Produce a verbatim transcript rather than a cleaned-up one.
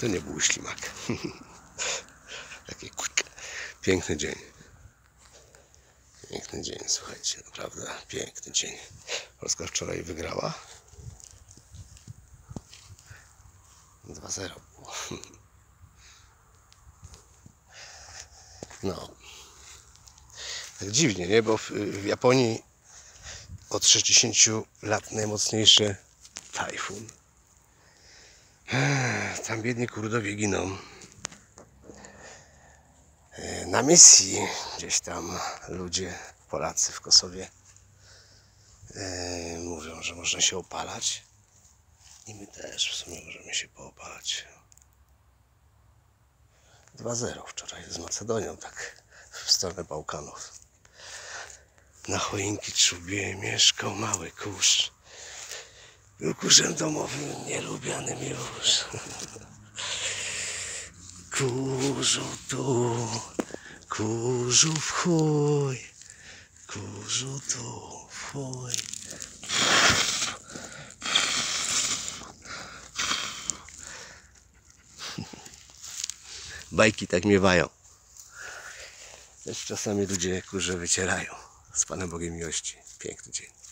To nie był ślimak. Taki piękny dzień. Piękny dzień, słuchajcie, naprawdę piękny dzień. Polska wczoraj wygrała. dwa zero było. No. Tak dziwnie, nie? Bo w, w Japonii od sześćdziesięciu lat najmocniejszy tajfun. Tam biedni Kurdowie giną. Na misji gdzieś tam ludzie, Polacy w Kosowie yy, mówią, że można się opalać. I my też w sumie możemy się poopalać. dwa zero wczoraj z Macedonią, tak w stronę Bałkanów. Na choinki czubie mieszkał mały kurz. Był kurzem domowym, nielubianym już. Kurzu tu, kurzu w chuj, kurzu tu w chuj. Bajki tak miewają. Też czasami ludzie kurze wycierają. Z Panem Bogiem miłości. Piękny dzień.